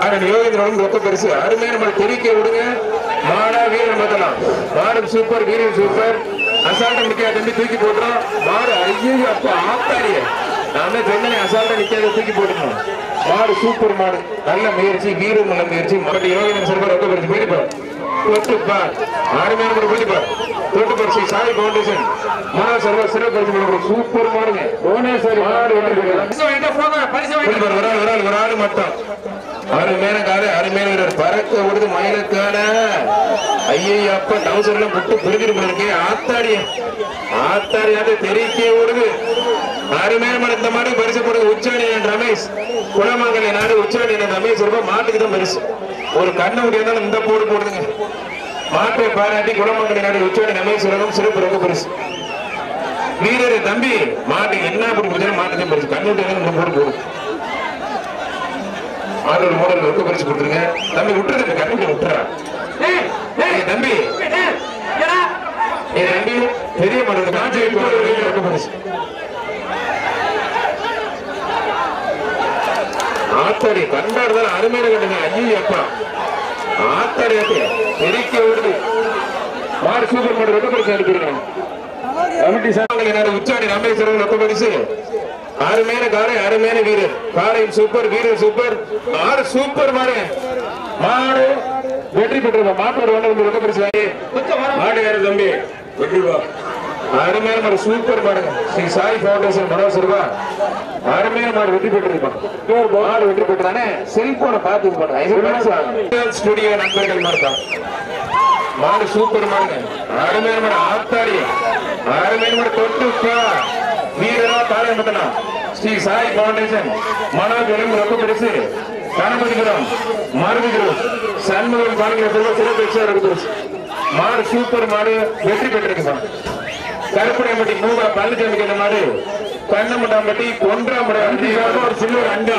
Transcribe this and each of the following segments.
ஆனால் யோகேந்திரனும் ரொக்க பரிசு அருமையான நம்ம தெரிவிக்க விடுங்க. மாடா வீரன் பார்த்தலாம். மாடும் சூப்பர், வீரன் சூப்பர். அசால்ட்டா நிக்காத தம்பி, தூக்கி போட்டுறோம். மாடு ஐயோ அப்ப ஆத்தாரிய நாம சொன்னே அசால்ட்டா நிக்காத தூக்கி போட்டுருந்தோம். மாடு சூப்பர் மாடு, நல்ல முயற்சி, வீரம் நல்ல முயற்சி. மறுபடி யோகேந்திரன் சார் ரொக்க பரிசு போயிருப்பார். தொட்டுப்பார் அருமையான கூட போயிருப்பார். தொட்டு பரிசு சாய் பவுண்டேஷன் மனோ சர்வ சிறப்பு பரிசு சூப்பர் மாடுங்க. மாடு ஒரு ஆள் மட்டும் அருமையான கால அருமையான வீரர் பறக்க விடுது மயிலுக்கான. ஐயப்ப டவுசர்ல புட்டு பிரிஞ்சிட்டு போயிருக்கு. ஆத்தாடியாக தெரிவிக்க விடுது. அருமையான இந்த மாதிரி பரிசு போடுங்க. உச்சாணி ரமேஷ் குளமங்கலை நாடு உச்சாணி ரமேஷ் ரூபாய் மாட்டுக்கு தான் பரிசு. ஒரு கண்ணு முடியாதான் இந்த போடு போடுதுங்க. மாட்டை பாராட்டி குளமங்கலை நாடு உச்சாணி ரமேஷ் சிறப்பு ரொம்ப பரிசு. வீரர் தம்பி மாட்டுக்கு என்ன போட்டு கொடுத்தாலும் மாட்டுக்கு பரிசு. கண்ணு முடியாதான் இந்த போடு போடு. ஆடல் மோடல் ரொக்க பரிசு கொடுத்துருங்க. தம்பி விட்டுறது கண்ணு விட்டுறா தம்பி. தம்பி பெரிய மாடு காஞ்சி ரொக்க பரிசு. ஆத்தாடி கண்டாடுதான் அருமையான கண்டுங்க. ஐயோ அப்பா ஆத்தாடி பெருக்க விடுது. மாடு சூப்பர் மாடு ரொக்க பரிசு அனுப்பிடுங்க. உச்சாணி ராமேஸ்வரம் ரொக்க பரிசு. அருமையான காரை, அருமையான வீரர். காரையும் சூப்பர், வீரர் சூப்பர். ஆறு சூப்பர் மாடு. மாடு வெற்றி பெற்ற மாட்டோட ரொக்க பரிசு வாங்கி மாடு யாரு தம்பி வெற்றிவா. அருமையான மாடு சூப்பர் மாடுங்க. ஸ்ரீ சாய் பவுண்டேஷன் மனோஜ் ரூபா அருமையான மாடு வெற்றி பெற்றிருப்பான். மாடு வெற்றி பெற்றானே செல்போனை பார்த்து ஸ்டுடியோ நண்பர்கள் மாடுதான். மாடு சூப்பர் மாடுங்க. அருமையான மாடு ஆத்தாடி அருமையான மாடு தொட்டுப்பா வீரரா தாராயம்பத்தனா ஸ்ரீ சாய் பவுண்டேஷன் மனோஜ் ரொக்க பரிசு. கணபதிபுரம் மருதுகுரு சண்முகம் பாலிங்க சிறப்பு. மாடு சூப்பர் மாடு வெற்றி பெற்றிருப்பான். கருப்படையம்பட்டி மூவா பழனிசாமி இந்த மாடு. கண்ணமுண்டாம்பட்டி ஒன்றாம் ஒரு சில்வர் அண்டா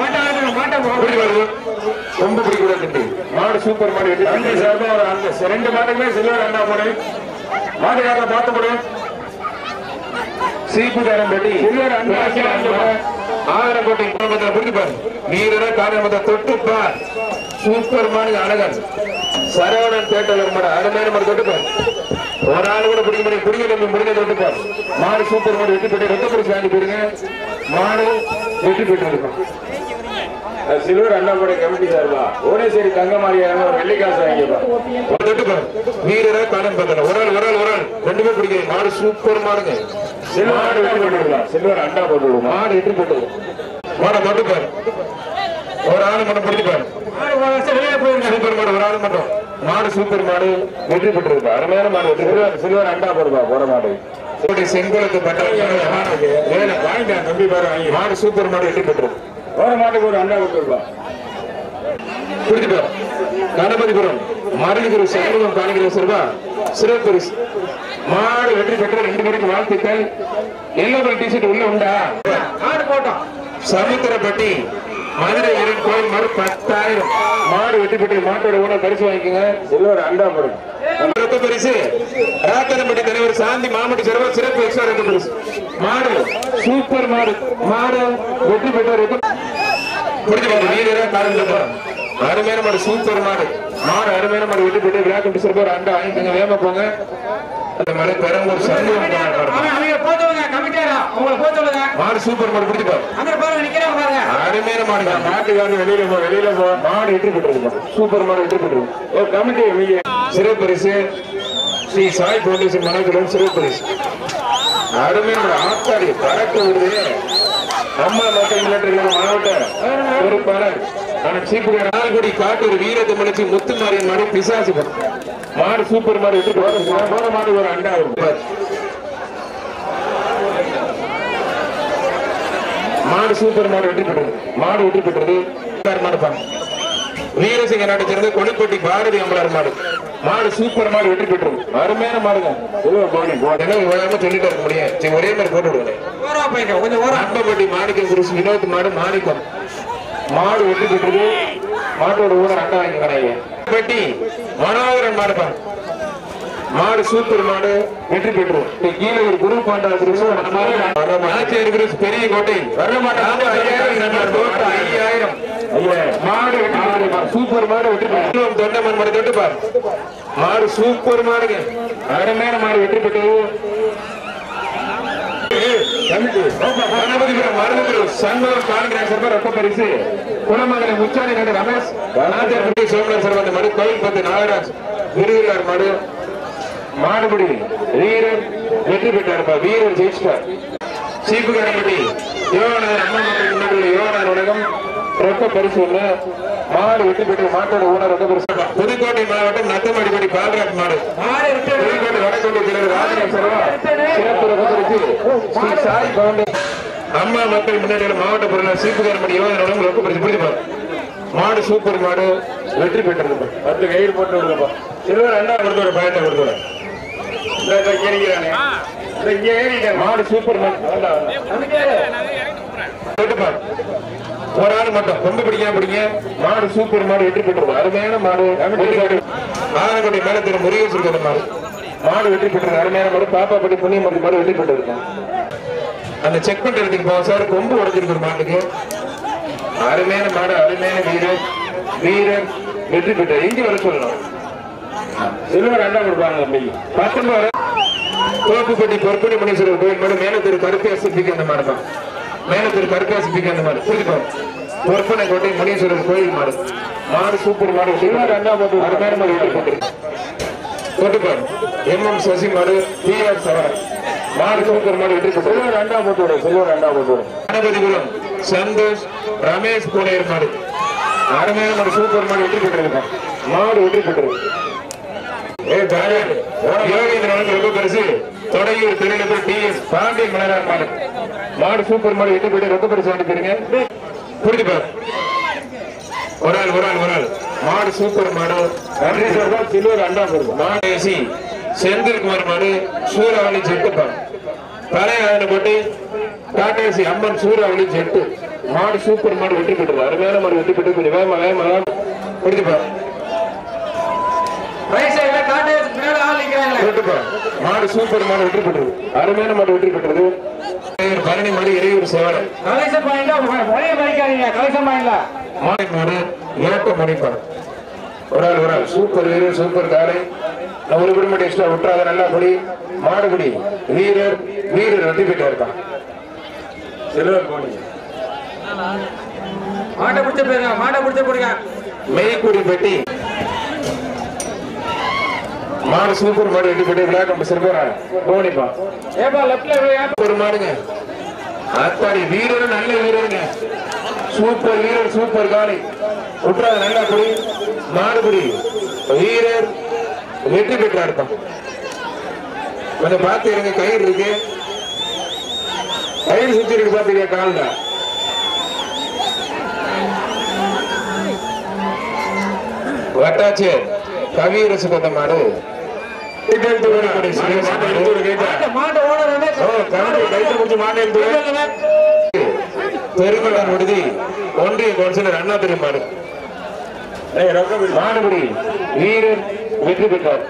ரொம்ப பிடிக்கூடாது. மாடு சூப்பர் மாடு வெற்றி சார்பா ரெண்டு மாடுமே சில்வர் அண்டா போடு. மாடுகார பார்த்து போடு. சீப்புதாரம்பட்டி சில்வர் அண்டா ஆயிரக்கோட்டை பிடிப்பார். வீரரா காரணமத்தை தொட்டுப்பார். சூப்பர் மாடு அழகன் சரவணன் தேட்டலர் மாடு அருமையான மாடு தொட்டுப்பார். ஒரு ஆள் கூட பிடிக்க முடிஞ்ச தொட்டுப்பார். மாடு சூப்பர் மாடு வெற்றி பெற்று ரொக்க பரிசு வாங்கி போடுங்க. மாடு வெற்றி பெற்று இருக்கும். சில்வர் அண்ணாமலை கமிட்டி சார்பா ஓனேசேரி தங்கமாரியான ஒரு வெள்ளிக்காசு வாங்கிப்பா. வீரரா காலம் பார்த்தல ஒரு ஆள் ரெண்டு பேர் பிடிக்கிறது. மாடு சூப்பர் மாடுங்க. மாடு வெற்றி பெற்றுக்கலாம். சில்வர் அண்டா போட்டு மாடு வெற்றி பெற்று மாடை தொட்டுப்பார். ஒரு ஆள் மட்டும் பிடிப்பார். சூப்பர் மாடு ஒரு ஆள் மட்டும். மாடு சூப்பர் மாடு வெற்றி பெற்றிருப்பா. அருமையான மாடு வெற்றி சில்வர் அண்டா போடுவா. போற மாடு செங்கோலுக்கு தம்பி பாரு. மாடு சூப்பர் மாடு வெற்றி பெற்றிருக்கு. ஒரு மாட்டுக்கு ஒரு அண்டா கொடுத்துருப்பா. புரிஞ்சுப்பா. கணபதிபுரம் மருதுகுரு சண்முகம் காணிக்கிற சிறப்பா சிறப்பு பரிசு. மாடு வெற்றி பெற்ற ரெண்டு பேருக்கு வாழ்த்துக்கள். எல்லோ கலர் டிஷர்ட் உள்ள உண்டா? மாடு போட்டோம். சமுத்திரப்பட்டி மதுரை வீரன் கோயில் மாடு 10,000. மாடு வெற்றி பெற்ற மாட்டோட கூட பரிசு வாங்கிக்கோங்க. சில்வர் அண்டா போடுங்க. ரொக்க பரிசு ராக்கனப்பட்டி தலைவர் சாந்தி மாமட்டி சிறப்பு சிறப்பு எக்ஸ்ட்ரா ரொக்க பரிசு. மாடு சூப்பர் மாடு. மாடு வெற்றி பெற்ற வீரரா காரணம் அருமையான மாடு சூப்பர் மாடு. மாடு அருமையான மாடு வெற்றி பெற்று விளையாட்டு சிறப்பு ஒரு அண்டா வாங்கிக்கோங்க. வேகமா போங்க. அந்த மாதிரி பெரம்பூர் சண்முகம் மாடு சூப்பர் மாடு பிடிச்சிப்பாரு. அருமையான மாடு. மாட்டுக்காரங்க வெளியில போ. மாடு வெற்றி பெற்றிருக்கு. சூப்பர் மாடு வெற்றி பெற்றிருக்கு. கமிட்டி சிறப்பு பரிசு ஸ்ரீ சாய் பவுண்டேஷன் மனோஜ் சிறப்பு பரிசு. அருமையான ஆத்தாடி பறக்க விடுது. அம்மா மக்கள் மாவட்ட பொறுப்பாளர் சீப்புடி காட்டூர் வீரத்தை மலைச்சி முத்துமாரியின் மாடு பிசாசு மாடு சூப்பர் மாடு வெற்றி போற மாடு ஒரு அண்டா மாடு சூப்பர் மாடு வெற்றி பெற்றது. மாடு வெற்றி பெற்றது. வீரசிங்க நாட்டை சேர்ந்த கொடிப்பட்டி பாரதி அம்பலார் மாடு. மாடு சூப்பர் மாடு வெற்றி பெற்றது. அருமையான மாடுங்க. சொல்லிட்டு இருக்க முடியும். ஒரே மாதிரி போட்டு விடுங்க. அன்பப்பட்டி மாணிக்கம் குருசு வினோத் மாடு மாணிக்கம். மாடு வெற்றி பெற்றது. மாட்டோட ஊர அண்டா வாங்கி கடைங்க. பட்டி மனோகரன் மாடுப்பா. மாடு சூப்பர் மாடு வெற்றி பெற்று கீழே ஒரு குரு பாண்டா பெரிய கோட்டை வர மாட்டாங்க. 5000 மாடு சூப்பர் மாடு வெற்றி பெற்று தொண்டமன் மாடு தொட்டு பாரு மாடு சூப்பர் மாடுங்க அருமையான மாடு வெற்றி பெற்று கணபதிபுரம் மருந்துகள் சண்முகம் காங்கிரஸ் சார்பாக ரொக்க பரிசு குளமங்கலம் உச்சாணி கண்ட ரமேஷ் சோமநாத் சார்பாக அந்த மாடு கோயில் பத்து நாகராஜ் விருதுகார் மாடு மாடுபடி வீரர் வெற்றி பெற்றார் வீரர் ஜெயிச்சார் சீப்புகாரப்பட்டி யோகநாதன் அம்மா மக்கள் முன்னாடி யோகநாதன் உலகம் ரொக்க பரிசு ஒண்ணு மாடு வெற்றி பெற்று மாட்டோட ஊனர் ரொக்க பரிசு புதுக்கோட்டை மாவட்டம் நத்தமடிப்படி பால்ராஜ் மாடு புதுக்கோட்டை வடக்கொண்டை தலைவர் ராஜநாத் சர்வா சிறப்பு ரொக்க பரிசு ஸ்ரீ சாய் பவுண்டை அம்மா மக்கள் முன்னாடி மாவட்ட பொருளாளர் சீப்புகாரப்பட்டி யோகநாதன் உலகம் ரொக்க பரிசு பிடிப்பார் மாடு சூப்பர் மாடு வெற்றி பெற்றது 10 கையில் போட்டு விடுங்கப்பா சிறுவர் 2ஆம் கொடுத்து ஒரு பயத்தை கொடுத்து மாடு சூப்பர் ஒரு ஆள் மட்டும் ரொம்ப பிடிக்க மாடு சூப்பர் மாடு வெற்றி பெற்றது அருமையான மாடு ஆனக்கோட்டை மேல திரு முருகேஸ்வரர் மாடு மாடு வெற்றி பெற்றது அருமையான மாடு பாப்பாப்பட்டி புண்ணியமூர்த்தி மாடு வெற்றி பெற்றிருக்கோம் அந்த செக் பண்றதுக்கு போக சார் கொம்பு உடைஞ்சிருக்கு மாட்டுக்கு அருமையான மாடு அருமையான வீரர் வெற்றி பெற்றார் இங்கே வர சொல்லணும் சில்வர் 2ஆம் கொடுப்பாங்க தம்பி 19 தோப்புப்பட்டி பொற்பணி முனீஸ்வரர் கோயில் மாடு மேல திரு கருப்பியாசிப்பிக்கு அந்த மாடு தான் மேல திரு கருப்பியாசிப்பிக்கு அந்த மாடு புரிஞ்சுக்கோங்க பொற்பனை கோட்டை முனீஸ்வரர் கோயில் மாடு மாடு சூப்பர் மாடு சில்வர் 2ஆம் அருமையான மாடு வெற்றி பெற்று தொட்டுப்பாரு MM சசி மாடு PR சவரன் மாடு சூப்பர் மாடு வெற்றி பெற்று சில்வர் 2ஆம் கணபதிபுரம் சந்தோஷ் ரமேஷ் கோடையர் மாடு அருமையான மாடு சூப்பர் மாடு வெற்றி பெற்றிருக்கான் மாடு வெற்றி பெற்றது யோகேந்திரனுக்கு ரொம்ப பரிசு தொடையூர் திருநெல்வேலி TS பாண்டியன் மலரார் மாடு மாடு சூப்பர் மாடு வெற்றி பெற்று ரொம்ப பரிசு வாங்கி தருங்க புரிஞ்சுப்பார் ஒரு ஆள் மாடு சூப்பர் மாடு சில்வர் 2ஆம் மாடு ஏசி செந்தில்குமார் மாடு சூறாவளி செட்டுப்பார் பழைய போட்டு காட்டேசி அம்மன் சூறாவளி செட்டு மாடு சூப்பர் மாடு வெற்றி பெற்றது அருமையான மாடு வெற்றி பெற்று கொஞ்சம் வேகமா புரிஞ்சுப்பார் மாடு சூப்பர் மாடு வெற்றி பெற்றது அருமையான மாடு வெற்றி பெற்றது பழனி மாடு இறையூர் சேவலம் மாடு ஏட்ட மணிப்பார் ஒரு ஆள் சூப்பர் வீரர் சூப்பர் காலை ஒரு விடுமுறை எக்ஸ்ட்ரா விட்டுறாத நல்லா குடி மாடுபடி வீரர் வெற்றி பெற்றா இருக்கான் சில்வர் கோணி மாட்டை பிடிச்ச போடுங்க மெய்க்குடி பெட்டி மாடு சூப்பர் மாடு வெட்டி போட்டு விளையாட்டு சிறுபோறாங்க போனிப்பா ஒரு மாடுங்க அத்தாடி வீரர் நல்ல வீரருங்க சூப்பர் வீரர் சூப்பர் காலை விட்டுறாங்க நல்லா குடி மாடுபடி வீரர் வெற்றி பெற்றா இருப்பான் கொஞ்சம் பார்த்து இருங்க கயிறு இருக்கு கயிறு சுத்தி இருக்கு பாத்தீங்க கால்ல வட்டாச்சு கவியரசு கொண்ட மாடு பெருமளர் விடுதி ஒன்றிய கவுன்சிலர் அண்ணாதுரை மாடு மாடுபடி வீரர் வெற்றி பெற்றார்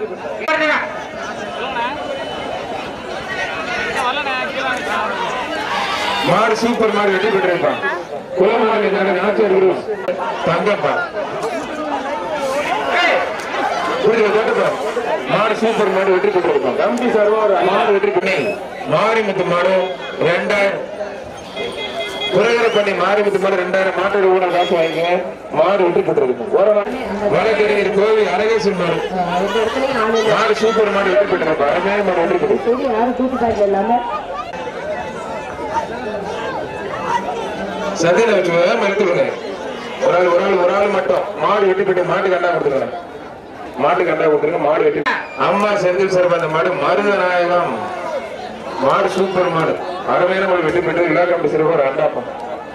மாடு சூப்பர் மாடு வெற்றி பெற்றிருப்பான் குலமாரி ஆச்சார் குரு தங்கப்பா மாடு சூப்பர் மாடு வெற்றி பெற்றிருப்பான் தம்பி சர்வா மாடு வெற்றி பண்ணி மாரிமுத்து மாடு 2000 குரகரப்பண்ணி மாரிமுத்து மாடு 2000 மாட்டோட ஊழல் காசு வாங்கிங்க மாடு வெற்றி பெற்றிருக்கும் வழக்கறிஞர் கோவில் அழகேசன் மாடு சூப்பர் மாடு வெற்றி பெற்றிருப்பான் அருமையான மாடு வெற்றி பெற்று சத்தியனை வச்சு மறுத்துடுங்க ஒரு ஆள் மட்டும் மாடு வெற்றி பெற்று மாட்டு கண்டா கொடுத்துருங்க மாடு வெட்டி அம்மா செந்தில் சார் அந்த மாடு மருதநாயகம் மாடு சூப்பர் மாடு அருமையான மாடு வெட்டி பெற்று இலாக்கம் சிறுவர் 2ஆம்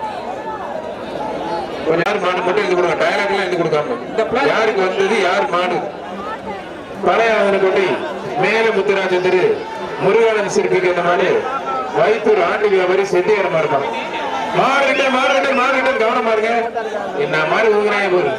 கொஞ்சம் யார் மாடு மட்டும் எழுதி கொடுங்க டயலாக் எல்லாம் எழுதி கொடுக்காம யாருக்கு வந்தது யார் மாடு பழைய கொட்டி மேல முத்துராஜ திரு முருகானந்த சிற்பிக்கு இந்த மாடு வைத்தூர் ஆண்டு வியாபாரி செட்டியாரமா இருப்பாங்க மாடு கவனமா இருங்க என்ன மாதிரி ஊங்குறாங்க போது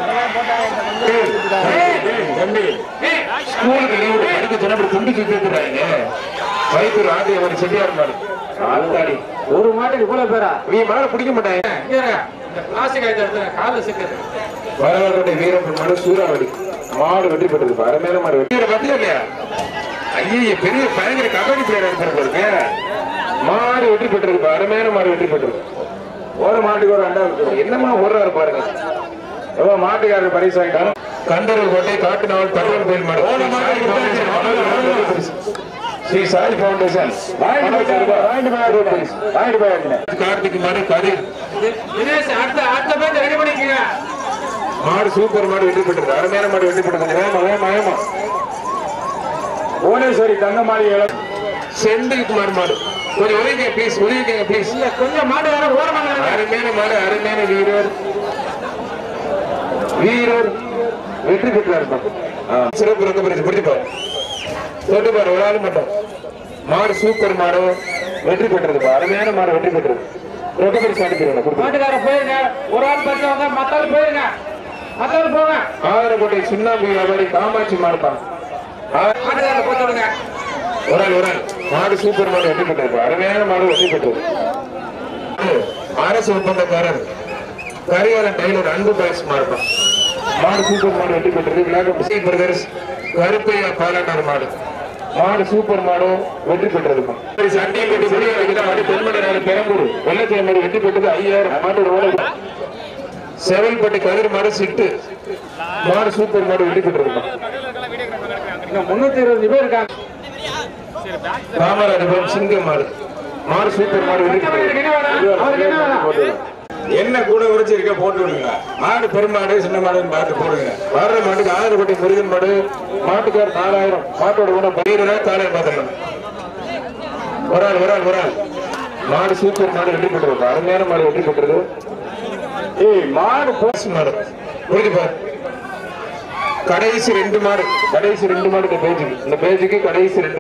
ஸ்கூலுக்கு லீவு படிக்க சொன்ன துண்டு சுத்திடுறாங்க வைத்தூர் ஆண்டு வியாபாரி செட்டியார் மாடு ஆத்தாடி ஒரு மாட்டுக்கு இவ்வளவு பேரா நீ மாடு பிடிக்க மாட்டாங்க கால சிக்கிறது வரவர்களுடைய வீரம் மாடு சூறாவளி மாடு வெற்றி பெற்றது. அருமையான மாடு வெற்றி பத்தியா இல்லையா? ஐயே பெரிய பயங்கர கபடி பிளேயர் இருக்கு. மாடு வெற்றி பெற்றிருக்கு. அருமையான மாடு வெற்றி பெற்றிருக்கு. ஒரு மாட்டுக்கு ஒரு 2 என்னமா ஓடுறாரு பாருங்க. எவ்வளவு மாட்டுக்காரர் பரிசு வாங்கிட்டாரு. கண்டூர் கோட்டை காட்டுநாவல் தகவல் கோயில் மாடு ஸ்ரீ சாய் பவுண்டேஷன் கார்த்திக் மாடு கதிர் மாடு சூப்பர் மாடு வெற்றி பெற்றது. அருமையான மாடு வெற்றி பெற்றது. வேமா புவனேஸ்வரி தங்க மாடு செந்தில்குமார் மாடு கொஞ்சம் உதவிங்க ப்ளீஸ், உதவிங்க ப்ளீஸ். கொஞ்சம் மாடு வர ஓரமாக அருமையான மாடு அருமையான வீரர் வெற்றி பெற்றார். சிறப்பு ரொக்க பரிசு பிடிச்சிப்பார் தொட்டுப்பார் ஒரு ஆள் மட்டும். மாடு சூப்பர் மாடு வெற்றி பெற்றது. அருமையான மாடு வெற்றி பெற்றது. ரொக்க பரிசு அனுப்பிடுங்க. போயிருங்க ஒரு ஆள் பச்சவங்க மத்தாள் போயிருங்க மத்தாள் போங்க. ஆதரக்கோட்டை சுண்ணாம்பு வியாபாரி காமாட்சி மாடுப்பாங்க. ஒரு ஆள் மாடு சூப்பர் மாடு வெற்றி பெற்றது. அருமையான மாடு வெற்றி பெற்றது. அரசு ஒப்பந்தக்காரர் கரிகாலன் டெய்லர் அன்பு பரிசு மாடுப்பான். மாடு சூப்பர் மாடு வெற்றி பெற்றது. கருப்பையா பாலாட்டார் மாடு மாடு சூப்பர் மாடு வெற்றி பெற்றது. பெரம்பூர் வெள்ளச்சேரி மாடு வெற்றி பெற்றது. 5000 மாடு. செவல்பட்டி கதிர் மாடு சிட்டு மாடு சூப்பர் மாடு வெற்றி பெற்றது. 320 பேர் இருக்காங்க. ராமராஜபுரம் சிங்கம் மாடு மாடு சூப்பர் மாடு வெற்றி பெற்றது. என்ன கூட உரைச்சிருக்க போட்டு விடுங்க. மாடு பெருமாடு சின்ன மாடுன்னு பார்த்து போடுங்க. வர்ற மாட்டுக்கு ஆதரப்பட்டி முருகன் மாடு மாட்டுக்கார் 4000 மாட்டோட கூட 12 தாளையம் பார்த்துக்கலாம். ஒரு ஆள் மாடு சூப்பர் மாடு வெற்றி பெற்றது. அருமையான மாடு வெற்றி பெற்றது. மாடு போஸ் மாடு புரிஞ்சுப்பார். கடைசி 2 மாடு இந்த பேஜுக்கு கடைசி 2